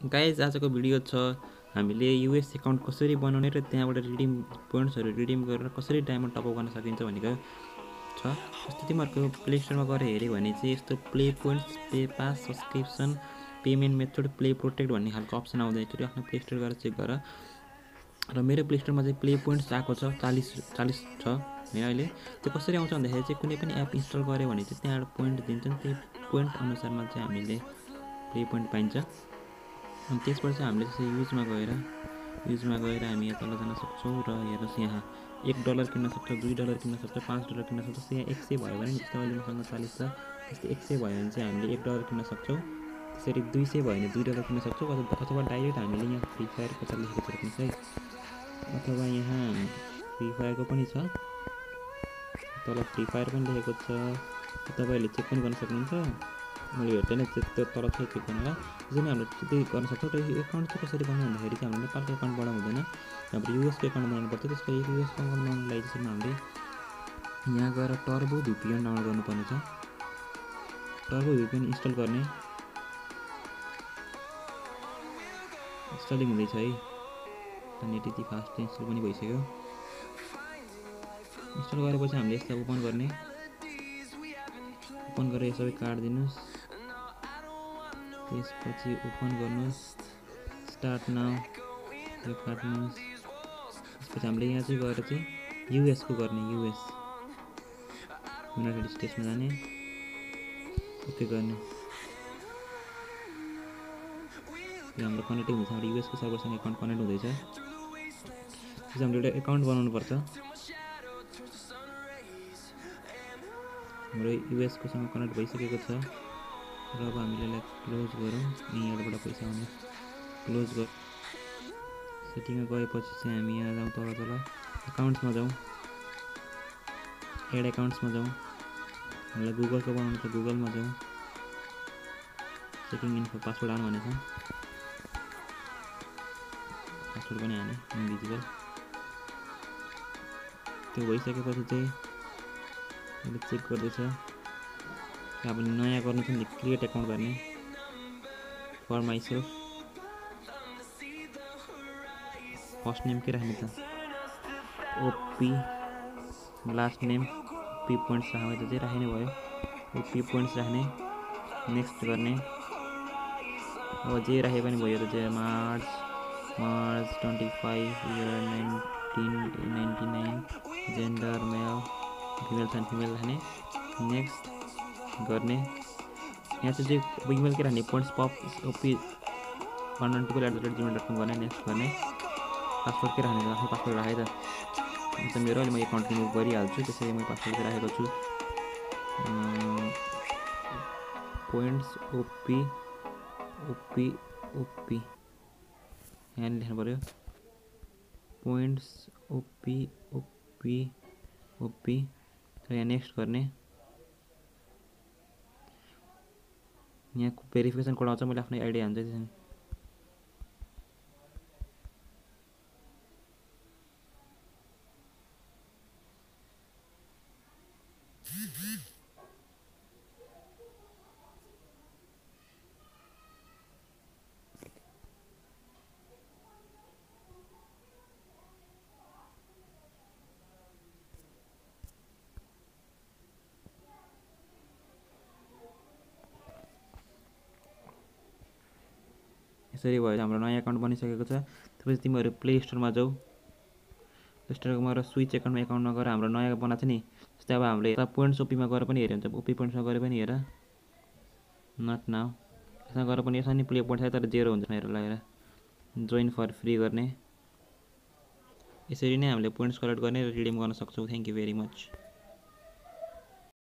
Guys आजको video छ हामीले युएस एकाउन्ट कसरी बनाउने र त्यहाँबाट रिडिम पोइन्ट्सहरू रिडिम गरेर कसरी डायमन्ड टपअप गर्न सकिन्छ भनेको छ। जस्तै तिमीहरूको प्ले स्टोरमा गएर हेऱ्यो भने चाहिँ यस्तो play points, pay pass, subscription, payment method, play protect भन्ने खालको अप्सन आउँदैन। एकचोटि आफ्नो प्ले स्टोर गएर चेक गर। र मेरो प्ले स्टोरमा चाहिँ प्ले पोइन्ट्स आएको छ 40 छ होइन अहिले। त्यो कसरी आउँछ भन्दाखेरि चाहिँ कुनै पनि एप इन्स्टल गऱ्यो भने चाहिँ त्यहाँबाट पोइन्ट दिन्छन्, त्यही पोइन्ट अनुसारमा चाहिँ हामीले प्ले पोइन्ट पाइन्छ। अनि त्यसबाट चाहिँ हामीले चाहिँ युजमा गएर हामी यहाँ तल जान सक्छौँ र हेर्नुहोस् यहाँ $1 किन्न सक्छौँ, $2 किन्न सक्छौँ, $5 किन्न सक्छौँ। यहाँ 100 भयो भने जस्तै अहिले मसँग 40 छ, त्यस्तै 100 भयो भने चाहिँ हामीले $1 किन्न सक्छौँ। त्यसरी 200 भयो भने $2 किन्न सक्छौँ। अथवा डाइरेक्ट हामीले यहाँ फ्री फायरको त लेखेको छ हेर्नुहोस् है, अथवा यहाँ फ्री फायरको पनि छ, तल फ्री फायर पनि लेखेको छ। तपाईँहरूले चेक पनि गर्न सक्नुहुन्छ। मैले हेर्दैन त्यो तल चाहिँ चेक गर्नुलाई त्यसरी हामीले त्यही गर्न सक्छौँ। र यो एकाउन्ट चाहिँ कसरी बनाउनु भन्दाखेरि चाहिँ हामीले नेपालको एकाउन्टबाट हुँदैन, हाम्रो युएसको एकाउन्ट बनाउनु पर्छ। त्यसको युएसको एकाउन्ट बनाउनुलाई चाहिँ हामीले यहाँ गएर टर्बो VPN डाउनलोड गर्नुपर्ने छ। टर्बो VPN इन्स्टल गर्ने, इन्स्टलिङ हुँदैछ है, नेट यति फास्ट इन्स्टल पनि भइसक्यो। इन्स्टल गरेपछि हामीले यसलाई ओपन गर्ने, ओपन गरेर यो सबै काटिदिनुहोस्। त्यसपछि ओपन गर्नुहोस्, स्टार्ट नाउ यो काट्नुहोस्। त्यसपछि हामीले यहाँ चाहिँ गएर चाहिँ युएसको गर्ने, युएस युनाइटेड स्टेट्समा जाने, ओके गर्ने। यो हाम्रो कनेक्ट हुँदैछ, हाम्रो युएसको सर्भरसँग एकाउन्ट कनेक्ट हुँदैछ। त्यसपछि हामीले एउटा एकाउन्ट बनाउनुपर्छ। हाम्रो युएसकोसँग कनेक्ट भइसकेको छ र अब हामीले यसलाई क्लोज गरौँ। यहाँबाट पैसा आउने क्लोज गर। सेटिङमा गएपछि चाहिँ हामी यहाँ जाउँ, तल एकाउन्ट्समा जाउँ, एड एकाउन्ट्समा जाउँ। हामीलाई गुगलको बनाउनु छ, गुगलमा जाउँ, चेकिङ इन्फो पासवर्ड हाल्नु भनेको छ, पासवर्ड पनि हाल्ने इन्भिजिबल। त्यो भइसकेपछि चाहिँ अहिले चेक गर्दैछ। अब नयाँ गर्नु छ नि, क्रिएट एकाउन्ट गर्ने, फर माइसेल्फ, फर्स्ट नेम के राख्ने त, OP, last name OP points राख्ने त चाहिँ राख्ने भयो, ओपी पोइन्ट्स राख्ने, नेक्स्ट गर्ने। अब जे राखे पनि भयो त चाहिँ March 25 year 1999, gender male, female छ फिमेल राख्ने, नेक्स्ट गर्ने। यहाँ चाहिँ इमेल के राख्ने, पोइन्ट्स पप ओपी 112@gmail.com गर्ने, नेक्स्ट गर्ने। पासवर्ड के राख्ने, आफ्नो पासवर्ड राखेँ त अन्त मेरो अहिले म एकाउन्ट रिमुभ गरिहाल्छु। त्यसरी मैले पासवर्ड चाहिँ राखेको छु, पोइन्ट्स ओपी ओपी ओपी यहाँ लेख्नु पऱ्यो, पोइन्ट्स ओपी ओपी ओपी। र यहाँ नेक्स्ट गर्ने। यहाँ भेरिफिकेसन कोड आउँछ, मैले आफ्नो आइडी हाल्छु त्यसमा। यसरी भयो हाम्रो नयाँ एकाउन्ट बनिसकेको छ। त्यसपछि तिमीहरू प्ले स्टोरमा जाऊ, प्ले स्टोरमा गएर स्विच एकाउन्टमा गएर हाम्रो नयाँ बनाएको छ नि, जस्तै अब हामीले यता पोइन्ट्स ओपीमा गएर पनि हेऱ्यो भने ओपी पोइन्ट्समा गएर पनि हेर, नट नाउ यसमा गएर पनि यसमा नि प्ले पोइन्ट छ तर 0 हुन्छ हेर लगाएर जोइन फर फ्री गर्ने। यसरी नै हामीले पोइन्ट्स कलेक्ट गर्ने र रिडिम गर्न सक्छौँ। Thank you very much.